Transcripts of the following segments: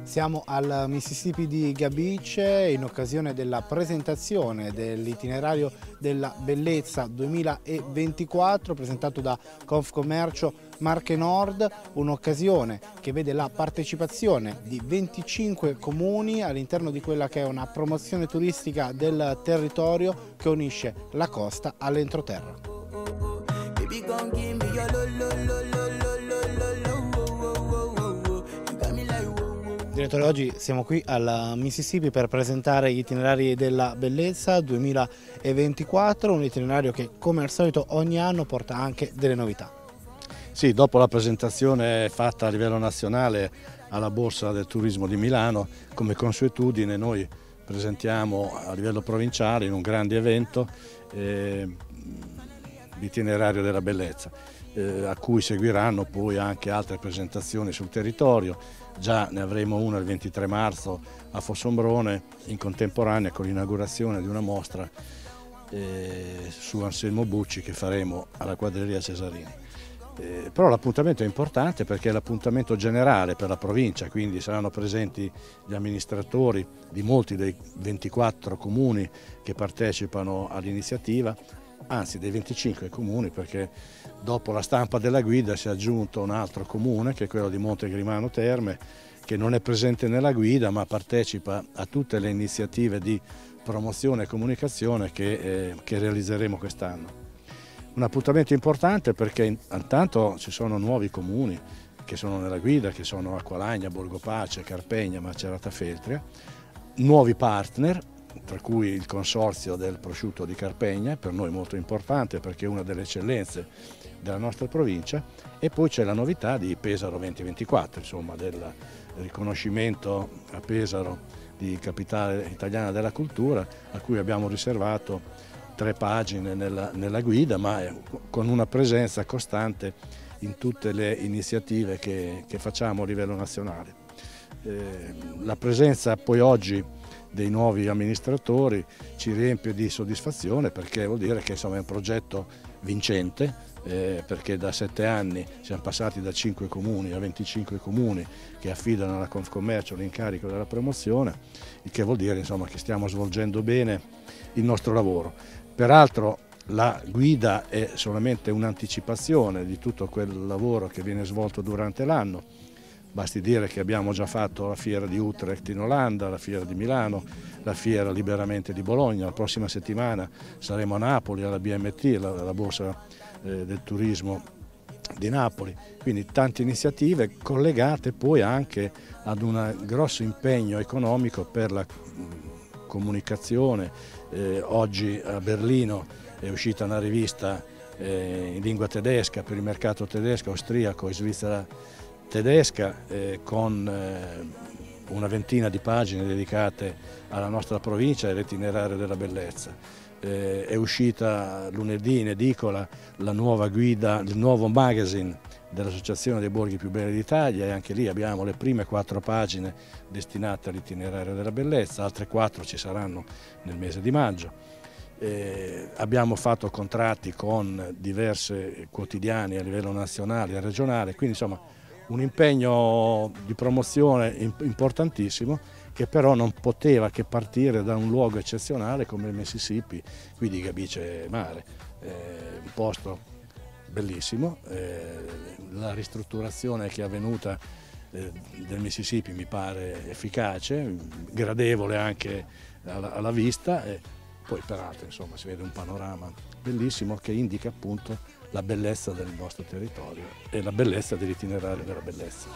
Siamo al Mississippi di Gabice in occasione della presentazione dell'itinerario della bellezza 2024 presentato da Confcommercio Marche Nord, un'occasione che vede la partecipazione di 25 comuni all'interno di quella che è una promozione turistica del territorio che unisce la costa all'entroterra. Direttore, oggi siamo qui al Mississippi per presentare gli itinerari della bellezza 2024, un itinerario che come al solito ogni anno porta anche delle novità. Sì, dopo la presentazione fatta a livello nazionale alla Borsa del Turismo di Milano, come consuetudine noi presentiamo a livello provinciale in un grande evento l'itinerario della bellezza, a cui seguiranno poi anche altre presentazioni sul territorio. Già ne avremo una il 23 marzo a Fossombrone in contemporanea con l'inaugurazione di una mostra su Anselmo Bucci che faremo alla Quadreria Cesarini. Però l'appuntamento è importante perché è l'appuntamento generale per la provincia, quindi saranno presenti gli amministratori di molti dei 24 comuni che partecipano all'iniziativa, anzi dei 25 comuni, perché dopo la stampa della guida si è aggiunto un altro comune che è quello di Montegrimano Terme, che non è presente nella guida ma partecipa a tutte le iniziative di promozione e comunicazione che realizzeremo quest'anno. Un appuntamento importante perché intanto ci sono nuovi comuni che sono nella guida, che sono Acqualagna, Borgopace, Carpegna, Macerata Feltria, nuovi partner, tra cui il consorzio del prosciutto di Carpegna, per noi molto importante perché è una delle eccellenze della nostra provincia, e poi c'è la novità di Pesaro 2024, insomma del riconoscimento a Pesaro di capitale italiana della cultura, a cui abbiamo riservato 3 pagine nella guida, ma con una presenza costante in tutte le iniziative che facciamo a livello nazionale. La presenza poi oggi dei nuovi amministratori ci riempie di soddisfazione perché vuol dire che insomma, è un progetto vincente, perché da 7 anni siamo passati da 5 comuni a 25 comuni che affidano alla Confcommercio l'incarico della promozione, il che vuol dire insomma, che stiamo svolgendo bene il nostro lavoro. Peraltro la guida è solamente un'anticipazione di tutto quel lavoro che viene svolto durante l'anno. Basti dire che abbiamo già fatto la fiera di Utrecht in Olanda, la fiera di Milano, la fiera Liberamente di Bologna. La prossima settimana saremo a Napoli alla BMT, la Borsa del Turismo di Napoli. Quindi tante iniziative collegate poi anche ad un grosso impegno economico per la comunicazione. Oggi a Berlino è uscita una rivista in lingua tedesca per il mercato tedesco, austriaco e Svizzera tedesca con una ventina di pagine dedicate alla nostra provincia e all'itinerario della bellezza. È uscita lunedì in edicola la nuova guida, il nuovo magazine dell'Associazione dei Borghi Più Belli d'Italia e anche lì abbiamo le prime 4 pagine destinate all'itinerario della bellezza, altre 4 ci saranno nel mese di maggio. Abbiamo fatto contratti con diversi quotidiani a livello nazionale e regionale, quindi insomma un impegno di promozione importantissimo che però non poteva che partire da un luogo eccezionale come il Mississippi, qui di Gabice Mare, un posto bellissimo. La ristrutturazione che è avvenuta del Mississippi mi pare efficace, gradevole anche alla vista e poi peraltro insomma, si vede un panorama bellissimo che indica appunto la bellezza del nostro territorio e la bellezza dell'itinerario della bellezza.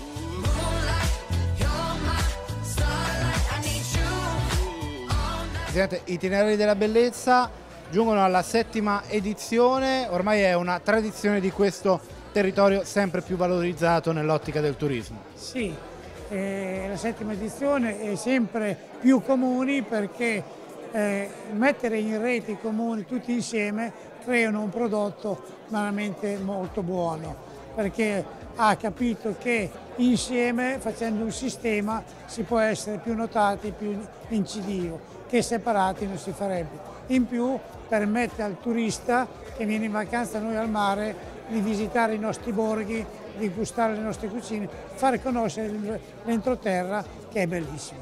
Presidente, itinerari della bellezza giungono alla 7ª edizione, ormai è una tradizione di questo territorio sempre più valorizzato nell'ottica del turismo. Sì, la 7ª edizione è sempre più comuni perché mettere in rete i comuni tutti insieme creano un prodotto veramente molto buono, perché ha capito che insieme, facendo un sistema, si può essere più notati, più incisivo, che separati non si farebbe. In più permette al turista che viene in vacanza da noi al mare di visitare i nostri borghi, di gustare le nostre cucine, fare conoscere l'entroterra che è bellissimo.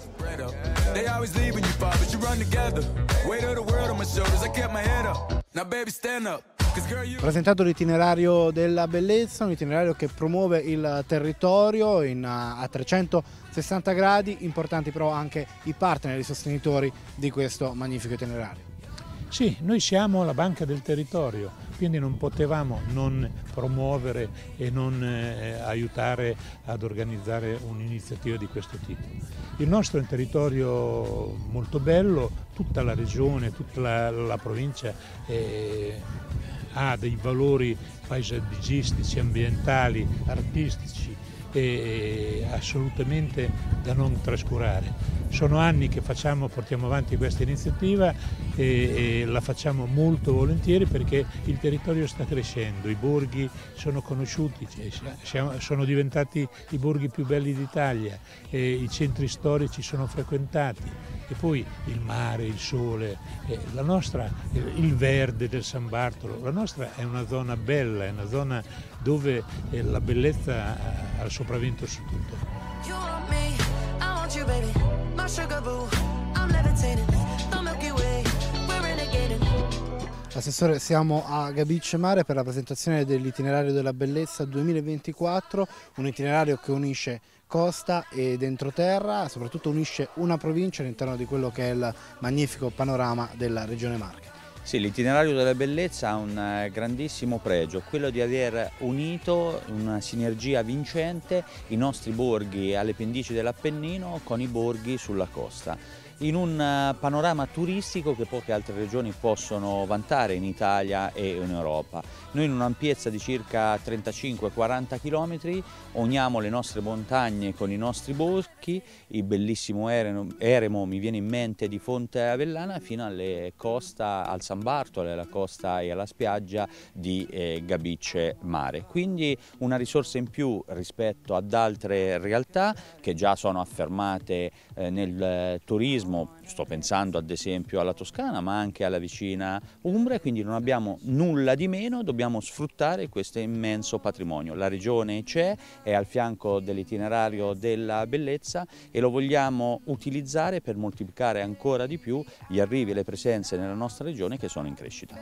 Presentato l'itinerario della bellezza, un itinerario che promuove il territorio a 360 gradi, importanti però anche i partner e i sostenitori di questo magnifico itinerario. Sì, noi siamo la banca del territorio, quindi non potevamo non promuovere e non aiutare ad organizzare un'iniziativa di questo tipo. Il nostro è un territorio molto bello, tutta la regione, tutta la provincia ha dei valori paesaggistici, ambientali, artistici assolutamente da non trascurare. Sono anni che portiamo avanti questa iniziativa e la facciamo molto volentieri perché il territorio sta crescendo, i borghi sono conosciuti, sono diventati i borghi più belli d'Italia, i centri storici sono frequentati e poi il mare, il sole, il verde del San Bartolo. La nostra è una zona bella, è una zona dove la bellezza ha il sopravvento su tutto. Assessore, siamo a Gabice Mare per la presentazione dell'itinerario della bellezza 2024, un itinerario che unisce costa ed entroterra, soprattutto unisce una provincia all'interno di quello che è il magnifico panorama della regione Marche. Sì, l'itinerario della bellezza ha un grandissimo pregio, quello di aver unito una sinergia vincente i nostri borghi alle pendici dell'Appennino con i borghi sulla costa, in un panorama turistico che poche altre regioni possono vantare in Italia e in Europa. Noi in un'ampiezza di circa 35-40 km uniamo le nostre montagne con i nostri boschi, il bellissimo eremo mi viene in mente di Fonte Avellana fino alle costa, al San Bartolo, alla costa e alla spiaggia di Gabice Mare. Quindi una risorsa in più rispetto ad altre realtà che già sono affermate nel turismo. Sto pensando ad esempio alla Toscana ma anche alla vicina Umbria, quindi non abbiamo nulla di meno, dobbiamo sfruttare questo immenso patrimonio. La regione c'è, è al fianco dell'itinerario della bellezza e lo vogliamo utilizzare per moltiplicare ancora di più gli arrivi e le presenze nella nostra regione che sono in crescita.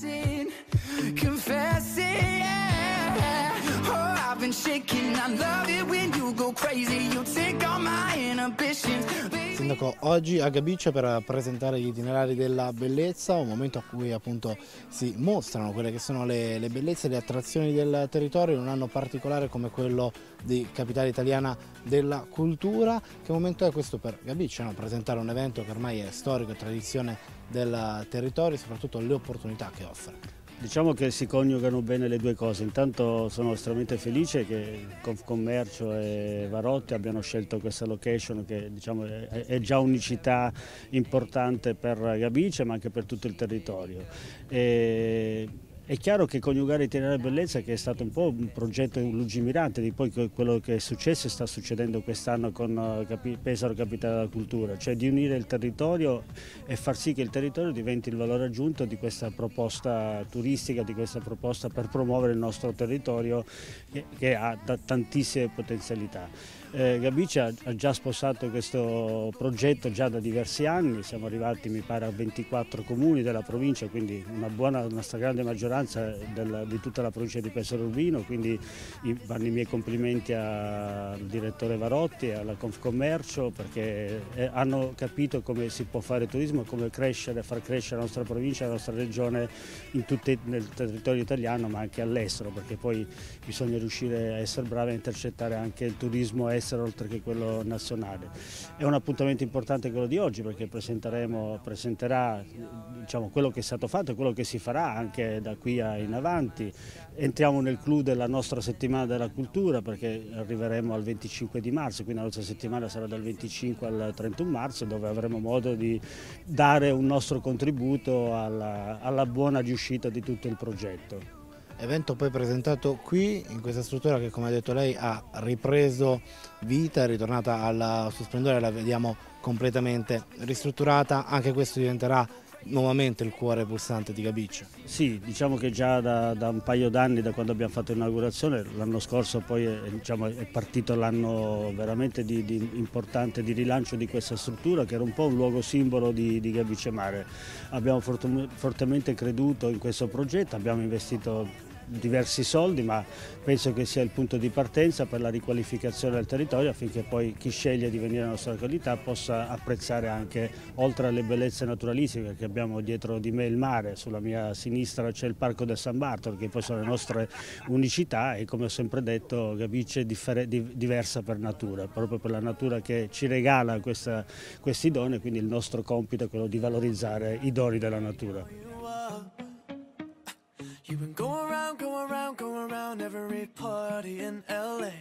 Sindaco, oggi a Gabice per presentare gli itinerari della bellezza, un momento a cui appunto si mostrano quelle che sono le bellezze e le attrazioni del territorio in un anno particolare come quello di Capitale Italiana della Cultura. Che momento è questo per Gabice, no? Presentare un evento che ormai è storico e tradizione del territorio e soprattutto le opportunità che offre. Diciamo che si coniugano bene le due cose. Intanto sono estremamente felice che Confcommercio e Varotti abbiano scelto questa location che diciamo, è già unicità importante per Gabice ma anche per tutto il territorio. È chiaro che coniugare itinerario e bellezza, che è stato un po' un progetto lungimirante di poi quello che è successo e sta succedendo quest'anno con Pesaro Capitale della Cultura, cioè di unire il territorio e far sì che il territorio diventi il valore aggiunto di questa proposta turistica, di questa proposta per promuovere il nostro territorio che ha tantissime potenzialità. Gabice ha già sposato questo progetto già da diversi anni, siamo arrivati mi pare a 24 comuni della provincia, quindi una stragrande maggioranza di tutta la provincia di Pesaro Urbino, quindi vanno i miei complimenti al direttore Varotti e alla Confcommercio perché hanno capito come si può fare turismo, come far crescere la nostra provincia, la nostra regione nel territorio italiano ma anche all'estero, perché poi bisogna riuscire a essere bravi a intercettare anche il turismo estero oltre che quello nazionale. È un appuntamento importante quello di oggi perché presenterà diciamo, quello che è stato fatto e quello che si farà anche da qui in avanti. Entriamo nel clou della nostra settimana della cultura perché arriveremo al 25 di marzo, quindi la nostra settimana sarà dal 25 al 31 marzo dove avremo modo di dare un nostro contributo alla buona riuscita di tutto il progetto. Evento poi presentato qui in questa struttura che come ha detto lei ha ripreso vita, è ritornata al suo splendore, la vediamo completamente ristrutturata, anche questo diventerà nuovamente il cuore pulsante di Gabice. Sì, diciamo che già da un paio d'anni, da quando abbiamo fatto l'inaugurazione, l'anno scorso poi è partito l'anno veramente importante di rilancio di questa struttura, che era un po' un luogo simbolo di Gabice Mare. Abbiamo fortemente creduto in questo progetto, abbiamo investito diversi soldi, ma penso che sia il punto di partenza per la riqualificazione del territorio, affinché poi chi sceglie di venire alla nostra località possa apprezzare anche, oltre alle bellezze naturalistiche che abbiamo dietro di me, il mare, sulla mia sinistra c'è il Parco del San Bartolo, che poi sono le nostre unicità, e come ho sempre detto Gabice è diversa per natura, proprio per la natura che ci regala questi doni, quindi il nostro compito è quello di valorizzare i doni della natura. You've been going around every party in LA.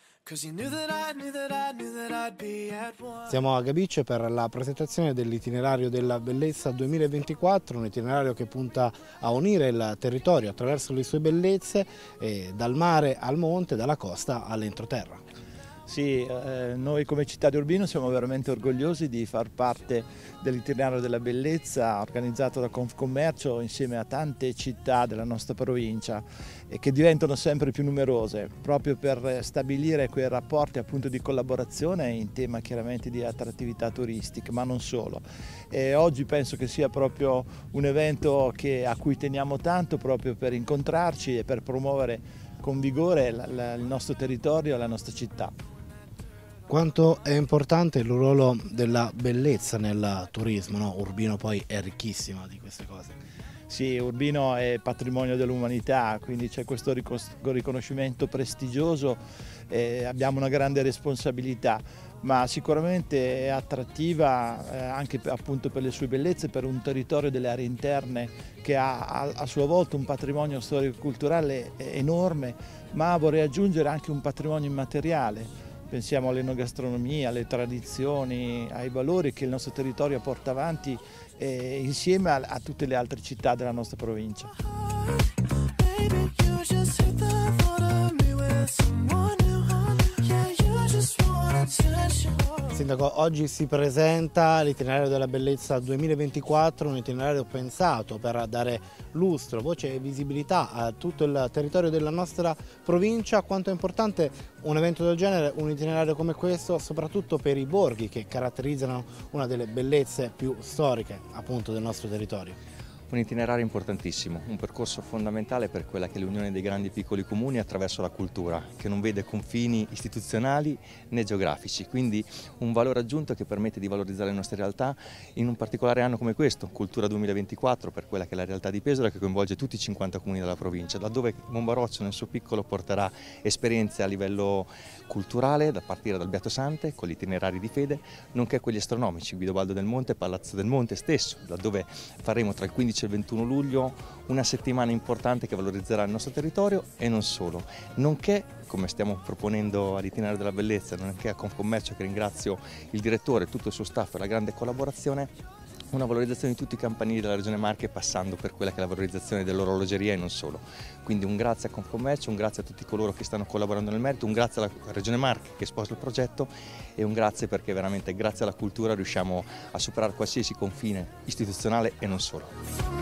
Siamo a Gabice per la presentazione dell'itinerario della bellezza 2024, un itinerario che punta a unire il territorio attraverso le sue bellezze, dal mare al monte, dalla costa all'entroterra. Sì, noi come città di Urbino siamo veramente orgogliosi di far parte dell'itinerario della bellezza organizzato da Confcommercio insieme a tante città della nostra provincia e che diventano sempre più numerose, proprio per stabilire quei rapporti appunto di collaborazione in tema chiaramente di attrattività turistica, ma non solo. E oggi penso che sia proprio un evento a cui teniamo tanto, proprio per incontrarci e per promuovere con vigore il nostro territorio e la nostra città. Quanto è importante il ruolo della bellezza nel turismo, no? Urbino poi è ricchissima di queste cose. Sì, Urbino è patrimonio dell'umanità, quindi c'è questo riconoscimento prestigioso e abbiamo una grande responsabilità, ma sicuramente è attrattiva anche appunto per le sue bellezze, per un territorio delle aree interne che ha a sua volta un patrimonio storico-culturale enorme, ma vorrei aggiungere anche un patrimonio immateriale. Pensiamo all'enogastronomia, alle tradizioni, ai valori che il nostro territorio porta avanti insieme a tutte le altre città della nostra provincia. Sindaco, oggi si presenta l'itinerario della bellezza 2024, un itinerario pensato per dare lustro, voce e visibilità a tutto il territorio della nostra provincia. Quanto è importante un evento del genere, un itinerario come questo, soprattutto per i borghi che caratterizzano una delle bellezze più storiche appunto del nostro territorio. Un itinerario importantissimo, un percorso fondamentale per quella che è l'unione dei grandi e piccoli comuni attraverso la cultura, che non vede confini istituzionali né geografici, quindi un valore aggiunto che permette di valorizzare le nostre realtà in un particolare anno come questo, Cultura 2024, per quella che è la realtà di Pesora, che coinvolge tutti i 50 comuni della provincia, laddove Monbaroccio nel suo piccolo porterà esperienze a livello culturale, da partire dal Beato Sante, con gli itinerari di fede, nonché quelli astronomici, Guidobaldo del Monte e Palazzo del Monte stesso, laddove faremo tra il 15 e il 21 luglio una settimana importante che valorizzerà il nostro territorio e non solo, nonché, come stiamo proponendo all'itinerario della bellezza, nonché a Confcommercio, che ringrazio il direttore e tutto il suo staff per la grande collaborazione, una valorizzazione di tutti i campanili della Regione Marche, passando per quella che è la valorizzazione dell'orologeria e non solo. Quindi un grazie a Confcommercio, un grazie a tutti coloro che stanno collaborando nel merito, un grazie alla Regione Marche che sposa il progetto e un grazie perché veramente grazie alla cultura riusciamo a superare qualsiasi confine istituzionale e non solo.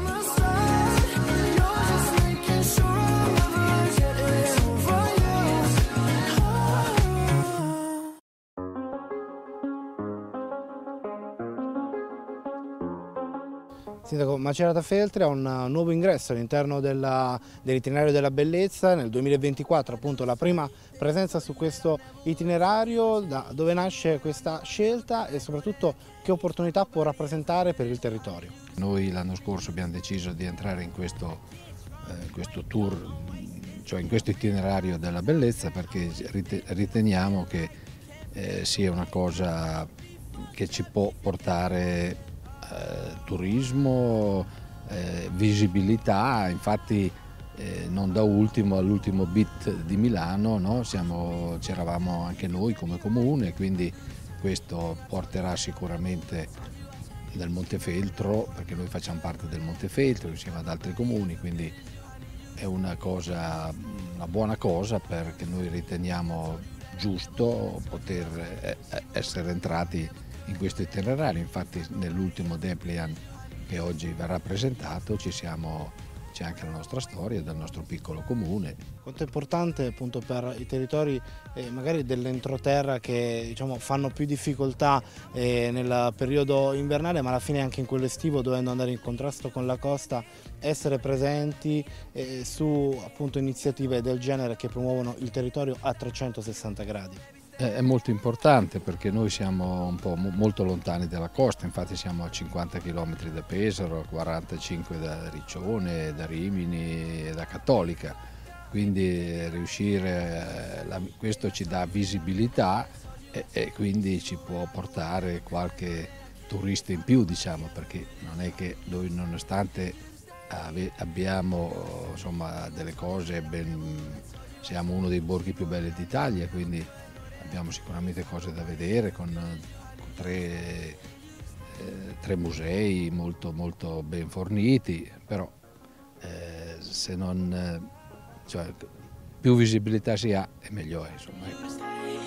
Sindaco, Macerata Feltri ha un nuovo ingresso all'interno dell'itinerario della bellezza nel 2024, appunto la prima presenza su questo itinerario. Da dove nasce questa scelta e soprattutto che opportunità può rappresentare per il territorio? Noi l'anno scorso abbiamo deciso di entrare in questo tour, cioè in questo itinerario della bellezza, perché riteniamo che sia una cosa che ci può portare turismo, visibilità. Infatti non da ultimo all'ultimo beat di Milano, no? C'eravamo anche noi come comune, quindi questo porterà sicuramente nel Montefeltro, perché noi facciamo parte del Montefeltro insieme ad altri comuni, quindi è una buona cosa, perché noi riteniamo giusto poter essere entrati in questo itinerario. Infatti nell'ultimo Deplian che oggi verrà presentato, c'è anche la nostra storia del nostro piccolo comune. Quanto è importante appunto per i territori magari dell'entroterra che diciamo, fanno più difficoltà nel periodo invernale, ma alla fine anche in quello estivo, dovendo andare in contrasto con la costa, essere presenti su appunto iniziative del genere che promuovono il territorio a 360 gradi. È molto importante perché noi siamo un po' molto lontani dalla costa, infatti siamo a 50 km da Pesaro, a 45 da Riccione, da Rimini e da Cattolica, quindi questo ci dà visibilità e quindi ci può portare qualche turista in più, diciamo, perché non è che noi, nonostante abbiamo insomma delle cose siamo uno dei borghi più belli d'Italia, quindi abbiamo sicuramente cose da vedere con tre musei molto, molto ben forniti, però se non, cioè, più visibilità si ha e meglio è, insomma.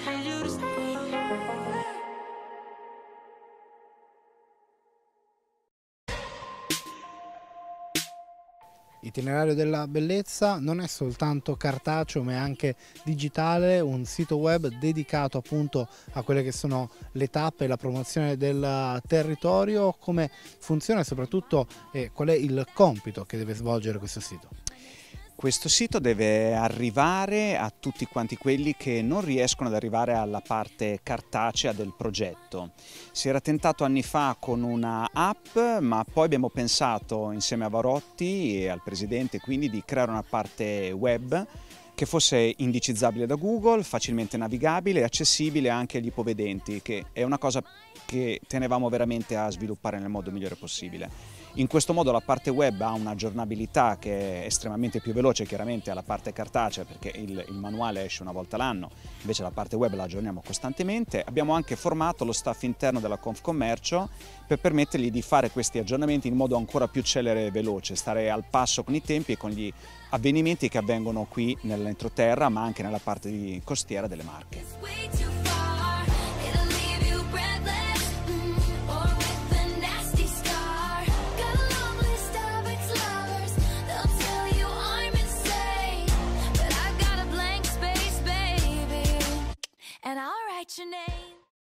Itinerario della bellezza non è soltanto cartaceo ma è anche digitale, un sito web dedicato appunto a quelle che sono le tappe e la promozione del territorio. Come funziona e soprattutto qual è il compito che deve svolgere questo sito? Questo sito deve arrivare a tutti quanti quelli che non riescono ad arrivare alla parte cartacea del progetto. Si era tentato anni fa con una app, ma poi abbiamo pensato insieme a Varotti e al presidente quindi di creare una parte web che fosse indicizzabile da Google, facilmente navigabile e accessibile anche agli ipovedenti, che è una cosa che tenevamo veramente a sviluppare nel modo migliore possibile. In questo modo la parte web ha un'aggiornabilità che è estremamente più veloce chiaramente alla parte cartacea, perché il manuale esce una volta l'anno, invece la parte web la aggiorniamo costantemente. Abbiamo anche formato lo staff interno della Confcommercio per permettergli di fare questi aggiornamenti in modo ancora più celere e veloce, stare al passo con i tempi e con gli avvenimenti che avvengono qui nell'entroterra ma anche nella parte costiera delle Marche.